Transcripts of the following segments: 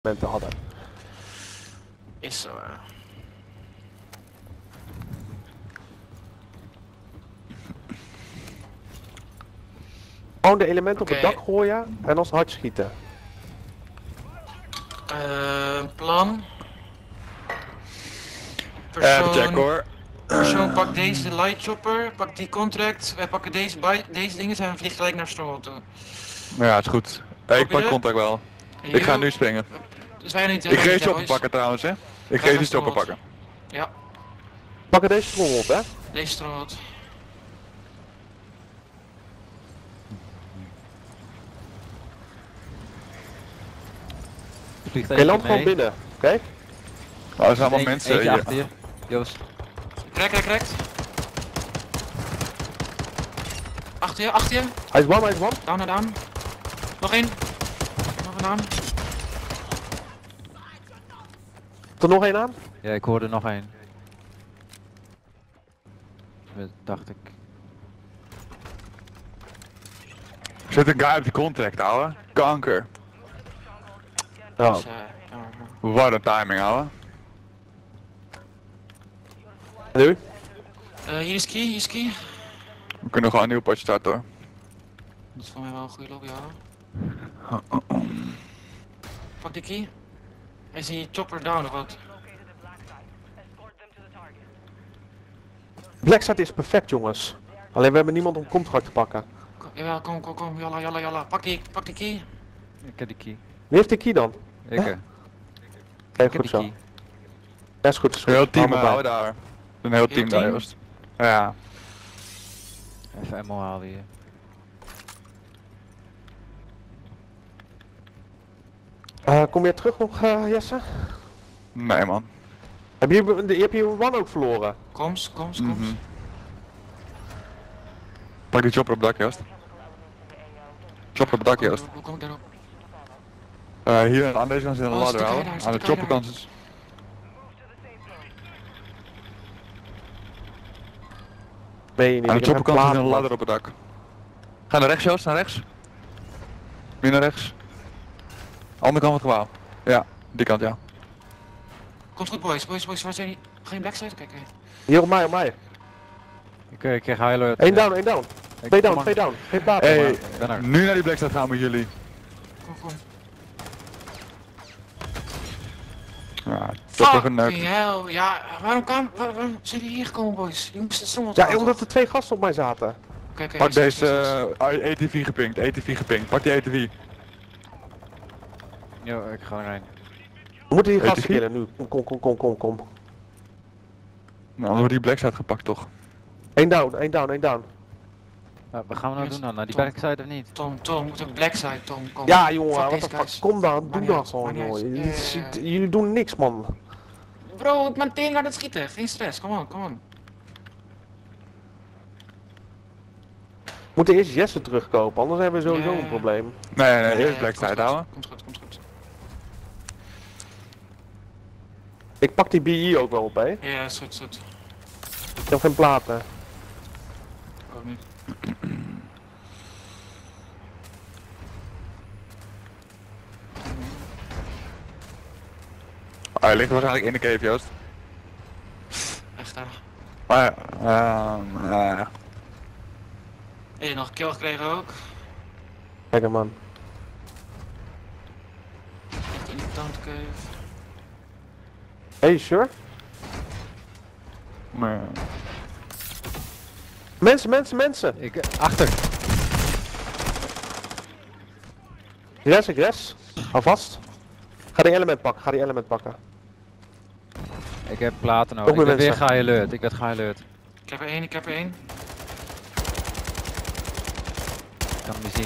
elementen hadden. Is zo. Gewoon de elementen Oké. op het dak gooien en als hard schieten. Plan. Even checken hoor. Persoon pakt deze de light chopper, pakt die contract, wij pakken deze dingen en we vliegen gelijk naar Stroll toe. Ja, is goed. Ik pak contact wel. Ik ga nu springen. Dus wij niet. Ik ga deze chopper pakken trouwens, hè. Ik ga deze chopper pakken. Ja, Pakken deze stroom op, hè? deze Stroll. Oké, land gewoon binnen, oké? Oh, er zijn allemaal mensen Eentje hier. achter je, Joost. Krek. Achter je. Hij is one. Down. Nog één. Nog een aan. Er nog één aan? Ja, ik hoorde nog één. Dacht ik. Er zit een guy op die contract, ouwe. Kanker. Oh. Dus, Wat een timing, ouwe. Nu? hier is key. We kunnen gewoon een nieuw potje starten hoor. Dat is voor mij wel een goede lobby, ja. Pak die key. Is die chopper down of wat? Blackside is perfect, jongens. Alleen we hebben niemand om contract te pakken. Jawel, kom. Jalla. Pak die key. Ik heb die key. Wie heeft de key dan? Ik Oké, heb goed die zo. key. Ja, is goed. Een heel team Allemaal bij. houden daar. Een heel team daar, team? Joost. Ja. Even ammo halen hier. Kom je terug nog, Jesse? Nee man. Heb je je one ook verloren? Koms. Mhm. Pak die chopper op het dak, Joost. Chopper op het dak, Joost. Hoe kom ik daarop? Hier aan deze kant zit een Oh, ladder, stuk ouwe. daar, Aan de stuk chopperkant is... Nee, niet. Aan Ik de heb een chopperkant zit een plaat, ladder op het dak. Ga naar rechts, Joost, naar rechts. Meer naar rechts. Andere kant van het gebouw. Ja, die kant, ja. Komt goed, boys. Waar zijn die? Ga je backside kijken? Hier op mij. Ik krijg high alert. 1 down. 2 down. Geen plaat. Hey, Ik ben er. nu naar die Blackstad gaan met jullie. Kom. Ja, chopper Fucking geneukt. hell. Ja, waarom zijn jullie hier gekomen, boys? Je moest soms Ja, omdat er 2 gasten op mij zaten. Oké, Pak deze ATV gepinkt, Pak die ATV. Yo, ik ga erheen. We moeten die gasten ATV? killen nu. Kom. Nou, dan wordt die Blackstad gepakt toch. 1 down. Wat gaan we nou doen dan? Naar die Tom. backside of niet? Tom, we moeten backside, Tom. Kom. Ja, jongen, Fuck wat deze de fuck. guys. Kom dan, doe Maakt dat niet gewoon, uit, maakt jongen. niet uit. Jullie doen niks, man. Bro, ik ben tegen aan het schieten. Geen stress, kom on. We moeten eerst Jesse terugkopen, anders hebben we sowieso Ja. een probleem. Nee, eerst komt Blackstad goed, houden. Komt goed. Ik pak die BE ook wel op, hè. Ja, is goed. Ik heb geen platen. Ook niet. Hij ligt waarschijnlijk in de cave, Joost. Echt daar. Maar ja, Hey, nog een kill gekregen ook. Lekker, man. Echt in de tandcave. Hey, sure? maar... Mensen! Achter! Res. Hou vast. Ga die element pakken. Ik heb platen Ook nodig. Ik weer ben weer mensen. high alert. Ik werd high alert. Ik heb er één. Ik kan hem niet zien.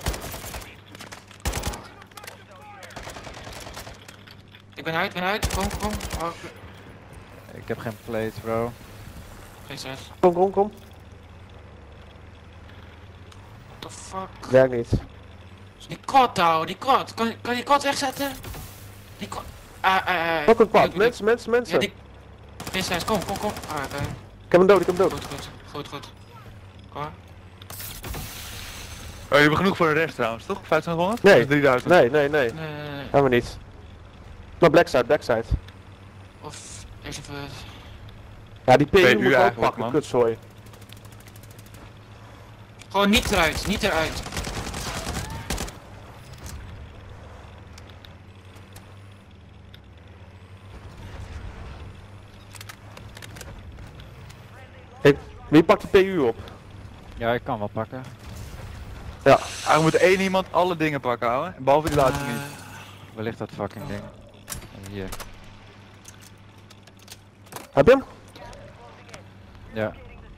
Ik ben uit. Kom. Oh, Ik heb geen plates, bro. geen stress. Kom. What the fuck? Werkt niet. Die quad, ouwe, die quad. Kan je die quad wegzetten? Die quad. Pak een kwad. ik- Mensen. Ja, die... Geen stress, kom. Ik heb hem dood. Goed. Kom maar. Oh, je hebt genoeg voor de rest trouwens, toch? 2500? Nee. Dat is 3000. Nee. Nee. Hebben we niet. Naar backside, backside. Of eerst even... Ja, die PU PU moet ook eigenlijk, pakken, man. kutzooi. Gewoon niet eruit, niet eruit. Hey, wie pakt de PU op? Ja, ik kan wel pakken. Er moet één iemand alle dingen pakken, houden. Behalve die laatste niet. Waar ligt dat fucking ding? Hier. Heb je hem? Ja.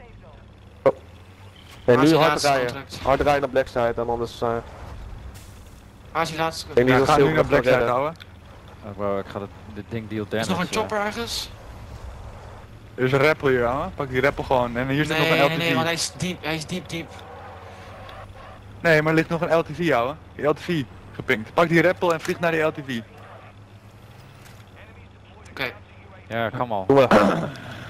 Nee, Waar is nu die hard laatste rijden. contract? Hard rijden naar backside en anders... Waar is die laatste? denk niet Ja, dat ga nu Silver naar gaat Blackside, redden. houden. Oh, bro, ik ga dit ding deal damage. Is nog een chopper ergens? Er is een rappel hier, houden. Pak die rappel gewoon. En hier zit nog een LTV. Nee, want hij is diep, diep. Nee, maar er ligt nog een LTV, houden. Die LTV gepinkt. Pak die rappel en vlieg naar die LTV. Oké. Ja, kom al. Doe maar.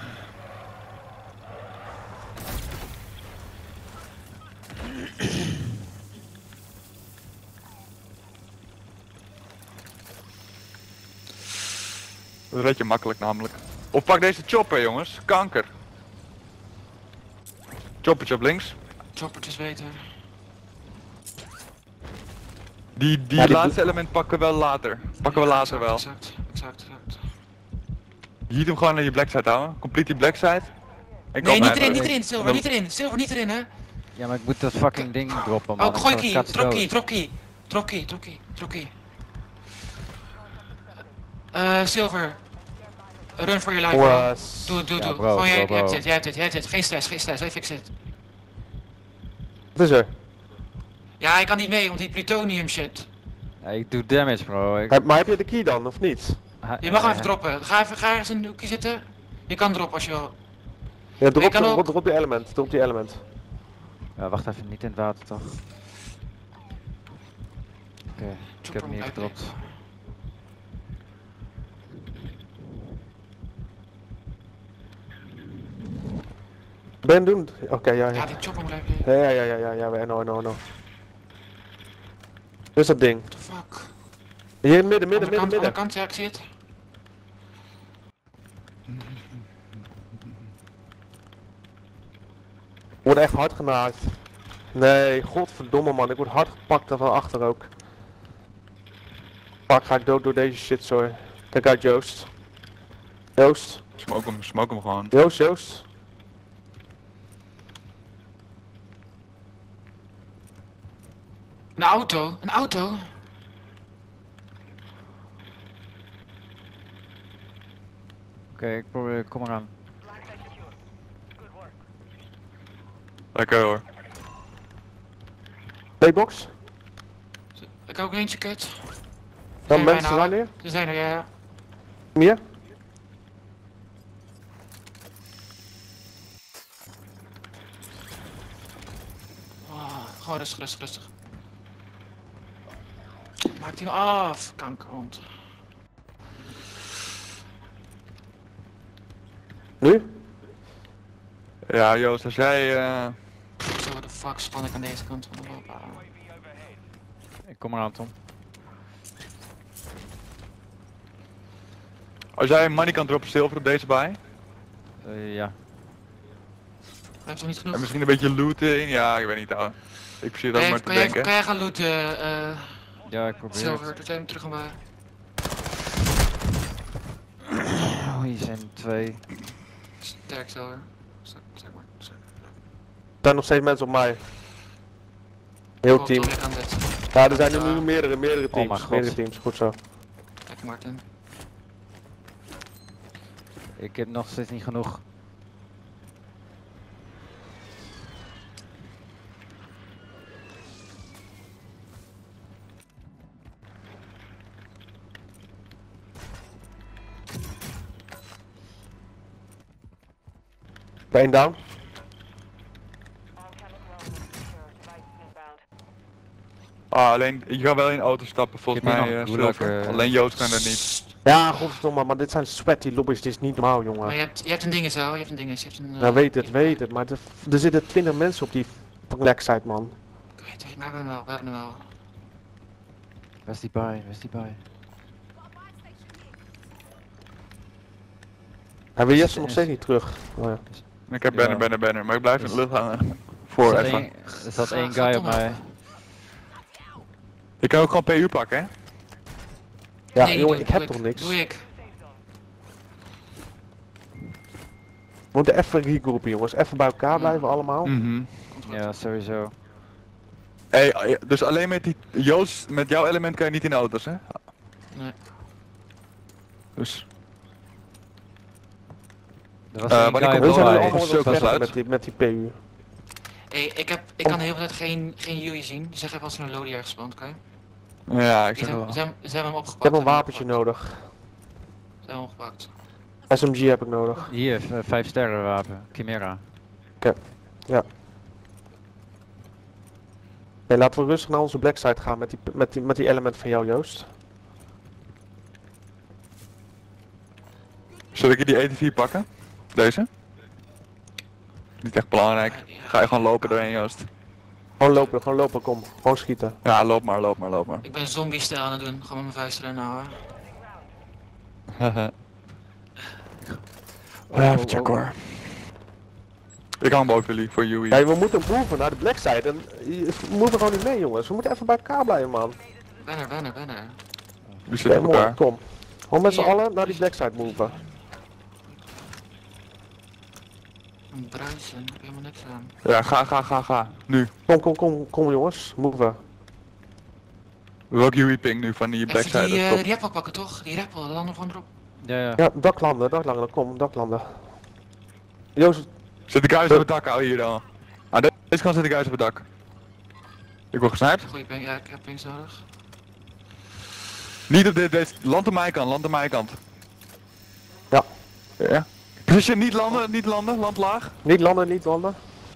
Dat red je makkelijk namelijk. Of pak deze chopper, jongens. Kanker. Choppertje op links. Choppertjes beter. Die Ja, die laatste element pakken we wel later. Pakken we later wel. Exact. Hiet hem gewoon naar je blackside, houden. Complete die blackside. En Nee, kom niet maar. erin, Silver, niet erin. Silver, niet erin, hè. Ja, maar ik moet dat fucking ding droppen, man. Oh, gooi key, Ik ga drop key. Silver. Run for your life, bro. Jongens. Doe. Ja, bro, Gewoon, jij bro. hebt het. Geen stress, wij fixen het. Wat is er? Ja, hij kan niet mee, want die plutonium shit. Ja, ik doe damage, bro. Ik... Maar heb je de key dan, of niet? Je mag hem even droppen. Ga ergens in een hoekje zitten. Je kan droppen als je wil. Ja, Je kan ook- drop die element. Drop die element. Ja, wacht even, niet in het water toch? Oké, ik heb hem niet gedropt. Ben doen. Oké, ja. Ja, die chopper moet even... Ja, no. Dus dat ding. What the fuck? Hier midden. Andere kant, ja, ik zie het. Word echt hard genaakt. Nee, godverdomme man, ik word hard gepakt en van achter ook. Fuck, ga ik dood door deze shit, sorry. Kijk uit Joost. Smoke hem gewoon. Joost. Een auto. Oké, ik probeer, kom eraan. Lekker hoor. Playbox. Ik heb ook eentje kut. Dan Nee, mensen bijna. zijn hier. Er zijn er, ja. Meer. Oh, gewoon rustig. Maak die af, kankerhond. Nu? Ja, Joost, als jij... Zo, de fuck span ik aan deze kant van de loop aan. Ik kom eraan, Tom. Als jij money kan droppen, Silver op deze bij. Ja. Hij heeft toch niet genoeg? En misschien een beetje looten in. Ja, ik weet niet, ouwe. Ik zie het ook maar te denken. Kan jij gaan looten, Ja, ik probeer Silver? het. Dat jij hem terug gaan Oh, hier zijn 2. Sterk, Silver. Zeg maar. Er zijn nog steeds mensen op mij. Heel team. Ja, er zijn er nu meerdere mijn teams. god. Meerdere teams, goed zo. Kijk, Martin. Ik heb nog steeds niet genoeg. Eén down. Alleen, je kan wel in de auto stappen volgens Ik heb mij, hier nog een gulag, Silver. Alleen Joost kan er niet. Ja, godverdomme, maar dit zijn sweaty lobby's, dit is niet normaal, Maar jongen. je hebt een ding zo, je hebt een ding. Ja, weet het, maar er zitten 20 mensen op die backside, man. Ik weet het, maar we hebben hem wel. Waar is die bij? Hij wil Jesse nog steeds niet terug. Oh, ja. Ik heb banner, maar ik blijf in de lucht hangen. Er Voor zat even. er zat één Ga guy toch op maar. mij. Ik kan ook gewoon PU pakken, hè? Ja, Nee, jongen, doe- ik heb doe toch niks. Doe ik. We moeten even regroepen, jongens. Even bij elkaar blijven allemaal. Mhm. Komt goed. Ja, sowieso. Hey, dus alleen met die Joost, met jouw element kan je niet in de auto's, hè? Nee. Dus. Er was wanneer één guy komt op We Lodi? zijn mij. er allemaal Als wel cirkel vechten sluit. met die PU. Hey, ik kan de hele tijd geen UI zien. Zeg even als er een Lodi ergens spant, oké? Ja, ik Ze zeg wel. hebben hem opgepakt. Ik heb een ze hebben hem wapentje opgepakt. nodig. Ze hebben hem opgepakt. SMG heb ik nodig. Hier, 5 sterren wapen. Chimera. Nee, laten we rustig naar onze blackside gaan met die element van jou, Joost. Zal ik je die ET4 pakken? Deze? Niet echt belangrijk. Ga je gewoon lopen doorheen, Joost? Gewoon lopen, kom. Gewoon schieten. Ja, loop maar. Ik ben zombie-stijl aan het doen. Gewoon met mijn vuisten erin houden. Even checken hoor. Ik hang boven jullie voor Yui. Ja, we moeten moven naar de blackside en we moeten gewoon niet mee, jongens. We moeten even bij elkaar blijven, man. Ben er. Die Oké, zitten op mooi, elkaar. kom. Gewoon met z'n Hier. allen naar die blackside moven. Een bruisje, daar heb je helemaal niks aan. Ja, ga. Nu. Kom jongens, moven. Welk Yui ping nu van die Even backside? die rappel pakken toch? Die rappel, dan landen we gewoon erop. Ja. Ja, daklanden, kom, daklanden. Joost, Zit de guys op het dak, hou hier dan. Aan deze kant zit de guys op het dak. Ik word gesniped. Goeie ping, ja, ik heb pings nodig. Niet op deze. Land aan mijn kant. Ja. Ja. Position, niet landen, land laag. niet landen.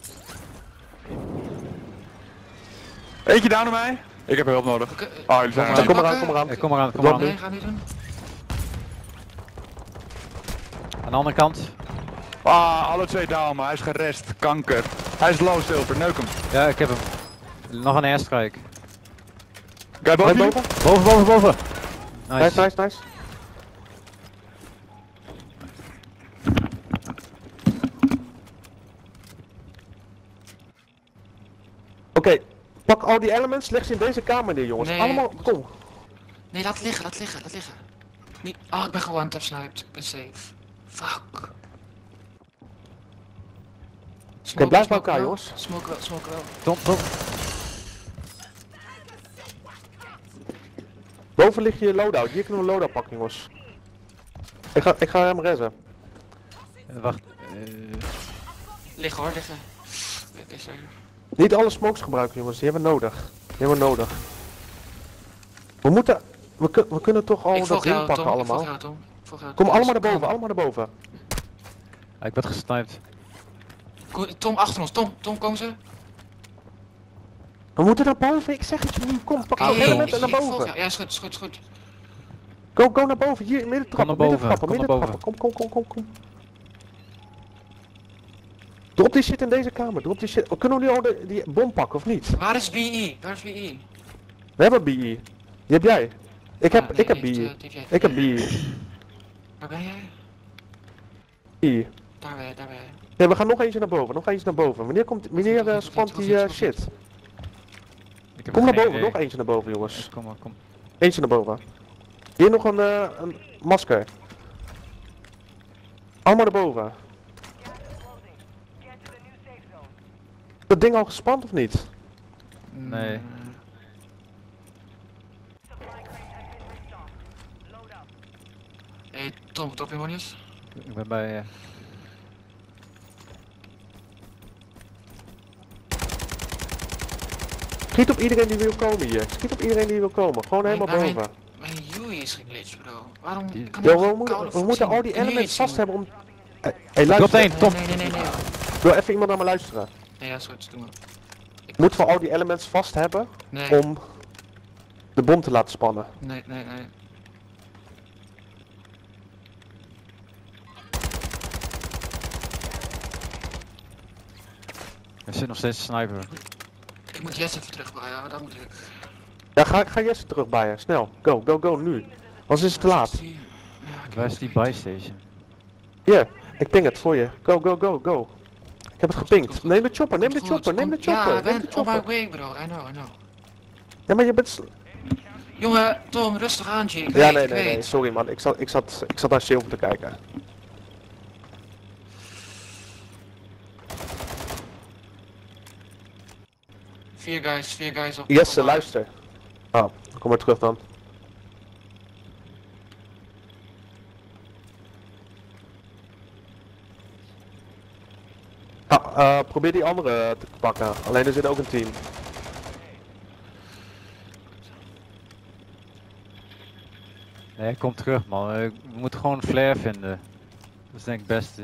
Eentje down aan mij. Ik heb hulp nodig. Oké, Oh, jullie zijn Ja, er. Kom pakken? eraan. Kom eraan. Drop nee, ga niet doen. Aan de andere kant. Ah, alle twee down, maar hij is gerest. Kanker. Hij is low, Silver, neuk hem. Ja, ik heb hem. Nog een airstrike. Guy boven jullie? Boven. Nice. Nice. Oké, pak al die elements, leg ze in deze kamer neer, jongens. Nee, Allemaal, kom. Nee, laat liggen. Niet. Oh, ik ben gewoon tap-sniped. Ik ben safe. Fuck. Oké, blijf bij Smoke elkaar, wel. jongens. Smoke wel. Tom. Boven ligt je loadout. Hier kunnen we een loadout pakken, jongens. Ik ga hem redden. Wacht. Liggen hoor, liggen. Oké, zeker. Niet alle smokes gebruiken, jongens. Die hebben we nodig. We moeten... We kunnen toch al Ik dat volg ding jou, pakken Tom. allemaal. Ik volg jou, Kom allemaal naar boven, Ik werd gesniped. Tom, achter ons. Tom, kom ze. We moeten naar boven, ik zeg het je nu. Kom, pak Oké, alle elementen naar ik volg boven. jou. Ja, is goed. Go naar boven, hier, midden trappen, Kom naar boven, Kom. Drop die shit in deze kamer, Kunnen we nu al die bom pakken of niet? Waar is BE? We hebben BE. Die heb jij. Ik heb die BE. heeft jij. Ik heb BE. Waar ben jij? BE. Daar ben jij. Nee, we gaan nog eentje naar boven. Wanneer spant die shit? Ik heb Kom naar geen boven, idee. nog eentje naar boven, jongens. Kom. Eentje naar boven. Hier nog een masker. Allemaal naar boven. Dat ding al gespand of niet? Nee. Hey, Tom, drop je monies? Ik ben bij... Schiet op iedereen die wil komen hier. Gewoon helemaal Nee, boven. Mijn UI is geglitcht, bro. Waarom Die- kan Yo, ik we geen moeten, koude we voet moeten zien? al die Kun je elements iets vast zien? hebben om... Hey, Klopt luister. één, Tom. Nee. Wil even iemand naar me luisteren. Nee, ja, is goed, doe maar. Moeten we al die elements vast hebben Nee, om de bom te laten spannen? nee. Er zit nog steeds een sniper. Ik moet Jess even terugbrengen, ja, dat moet ik. Ja, ga Jesse terug bij je. Snel. Go, nu. Anders is het te laat. Ja, Waar is die buy station? Hier, ik ping het voor je. Go, go, go, go. Ik heb het gepingd. Neem de chopper, neem de chopper, neem de Ja, chopper, ik neem de ben on chopper. my way bro, I know. Ja, maar je bent... Jongen, Tom, rustig aan, G. Ik Ja, weet, nee, sorry man. Ik zat naar Silver te kijken. Vier guys op. Jesse, luister. Oh, kom maar terug dan. Probeer die andere te pakken. Alleen er zit ook een team. Nee, kom terug man. We moeten gewoon een flare vinden. Dat is denk ik het beste.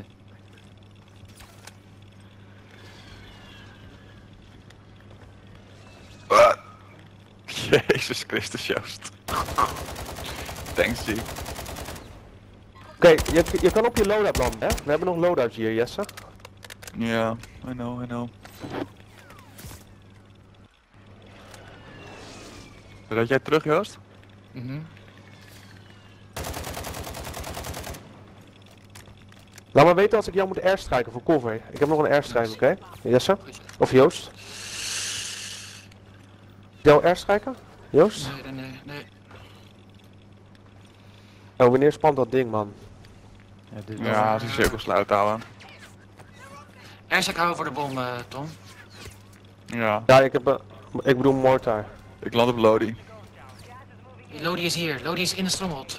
Jezus Christus, Joost. Thanks, G. Oké, je kan op je loadout landen, hè? We hebben nog loadouts hier, Jesse. Ja, I know. Rijd jij terug, Joost? Laat me weten als ik jou moet airstriken voor cover. Ik heb nog een airstrike, oké? Jesse? Of Joost? Jou airstriken? Joost? Nee. Oh, wanneer spant dat ding, man? Ja, dit Ja, als die cirkel sluit houden. Airstrike houden voor de bom, Tom. Ja, Ja, ik bedoel mortar. ik land op Lodi. Lodi is hier, Lodi is in de stronghold.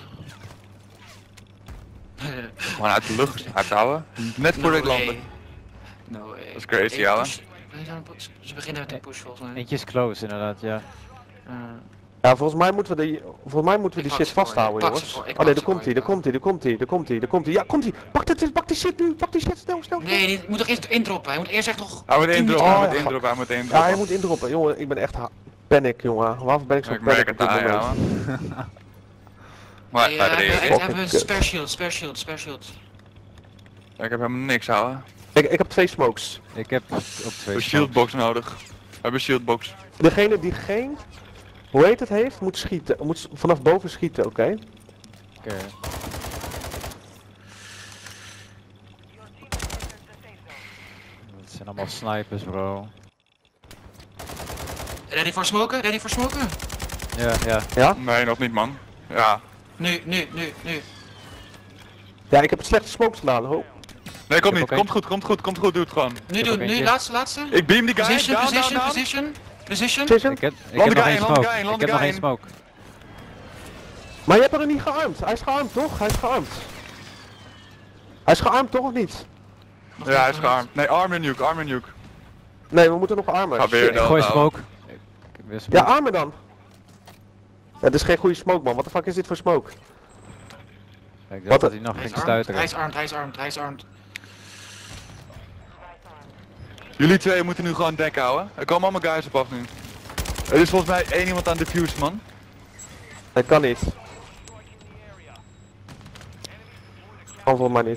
Gewoon uit de lucht uithouden. Net voordat ik landde. No way. Dat is crazy, ouwe. Ze beginnen met een push volgens mij. Eentje is close inderdaad, ja. Ja, volgens mij moeten we die pak shit ze voor je, vasthouden, pak ze jongens. voor- ik Oh pak nee, ze daar komt voor hij, je, daar komt hij, daar komt hij, daar komt hij, daar komt hij. Ja, komt hij. Pak die shit nu, pak die shit, snel. Nee, die moet toch eerst indroppen. Hij moet eerst echt nog... Hij moet 10 indroppen, minuten- hij moet indroppen, hij moet Ja, indroppen. hij moet indroppen. Jongen, ik ben echt panic, jongen. Waarvoor ben ik zo Ik merk panic het op dit aan, moment? ja. Maar Nee, bij de hij eerste. hebben een spare shield. Ik heb helemaal niks, ouwe. Ik heb 2 smokes. Ik heb ook We 2 hebben shieldbox nodig. We hebben shieldbox. Degene die geen, hoe heet het heeft, moet schieten. Moet vanaf boven schieten, oké? Oké. Dat zijn allemaal snipers bro. Ready voor smoken? Ja. Ja? Nee, nog niet, man. Ja. Nu. Ja, ik heb het slechte smokes gedaan. Oh. Nee, komt heb niet. ook Komt goed, doe het gewoon. Nu heb doen, ook nu eentje. laatste. Ik beam die guy, Position. down. Precision? Ik heb Land nog guy één in, land smoke. guy in, land Ik heb nog guy één in. smoke. Maar je hebt er niet gearmd. Hij is gearmd, toch? Hij is gearmd, toch of niet? Ja, hij is gearmd. Nee, armor nuke. Nee, we moeten nog armen. Ga weer Shit. Ik gooi nou. smoke. Ik heb weer Ja, smoke. armen dan. Ja, dit is geen goede smoke, man. Wat de fuck is dit voor smoke? Ik Wat dacht dat een- hij nog Hij ging is armed, stuiteren. hij is armed. Jullie twee moeten nu gewoon dek houden. Er komen allemaal guys op af nu. Er is volgens mij één iemand aan de defuse, man. Dat kan niet. Kan volgens mij niet.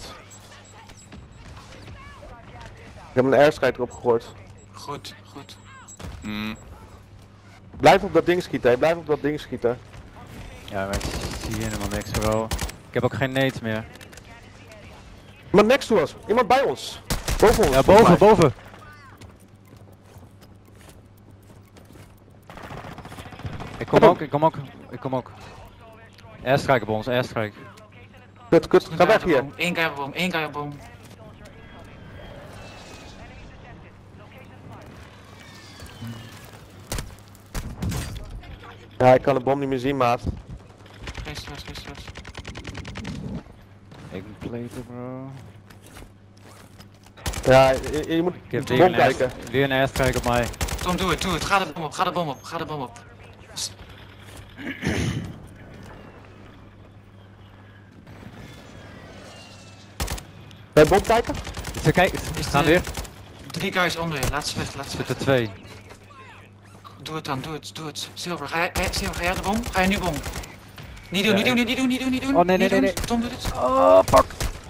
Ik heb een airstrike erop gegooid. Goed. Blijf op dat ding schieten, hè. Blijf op dat ding schieten. Ja, maar ik zie hier helemaal niks bro. Ik heb ook geen nades meer. Iemand next to us. Iemand bij ons. Boven ons. Ja, volgens mij. boven. Ik kom ook. Airstrike op ons, airstrike. Kut. Ga weg hier. Eén guy op boom. Ja, ik kan de bom niet meer zien, maat. Geen stress. Ik moet platen bro. Ja, je moet Ik heb de bom kijken. weer een airstrike op mij. Tom, doe het. Ga de bom op. Bij bom kijken? Kijk, we gaan weer. 3 guys onder je, laat ze weg. Er zitten 2. Doe het. Silver, ga jij de bom? Ga je nu bom? Niet doen. Oh, nee. Niet doen. Tom doet het. Oh, fuck.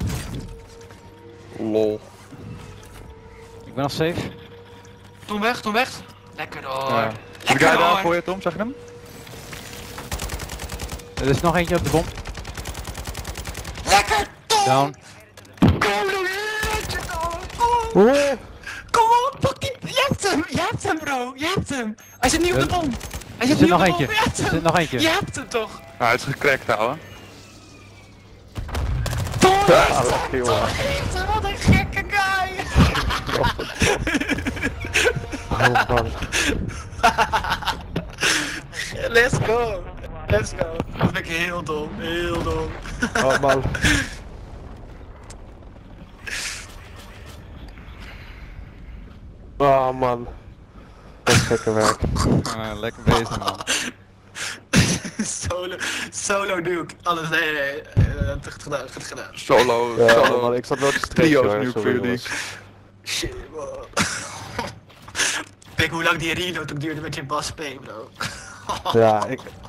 Lol. Ik ben nog safe. Tom weg. Lekker door. Ja. Die Lekker guy daar door. voor je, Tom, zag je hem? Er is nog eentje op de bom. Lekker Tom. Down. Kom op, pak die. Je hebt hem bro, je hebt hem. Hij zit niet op de bom. Hij Er zit zit niet nog op de bom, eentje. je hebt Er hem. zit nog eentje. Je hebt hem toch? Nou, hij is gecrackt, ouwe. Ja, lekker jongen. Wat een gekke guy. Oh man. Let's go. Let's go. Dat vind ik heel dom, heel dom. Oh man. Oh man. Dat is gekke werk. Lekker bezig man. Solo nuke. Alles, nee. Goed gedaan, goed gedaan. Solo, Ja solo. man, ik zat wel te stressen Trio's hoor, nuke sorry, voor jullie. jongens. Shit, man. Kijk hoe lang die reload ook duurde met je bas P, bro. Ja,